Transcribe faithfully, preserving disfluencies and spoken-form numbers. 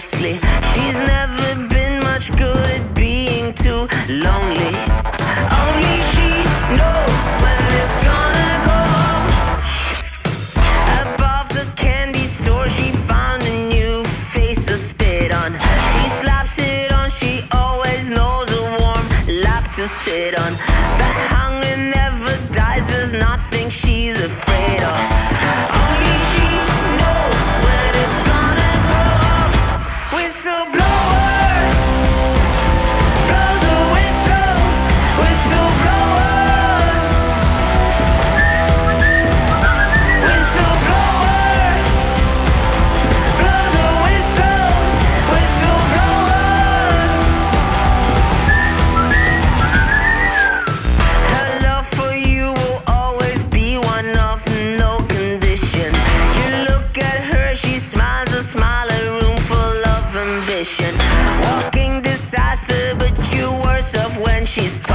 mostly. She's never been much good at being too lonely. Only she knows when it's gonna go. Above the candy store she found a new face to spit on. She slaps it on, she always knows a warm lap to sit on. That hunger never dies, there's nothing she's afraid of. Only she knows when it's gonna go off. Whistleblower blows a whistle. Whistleblower. Whistleblower blows a whistle. Whistleblower. Her love for you will always be one of no conditions. You look at her, she smiles a smile, a room full of ambition. Walking disaster, but you worse off when she's talking.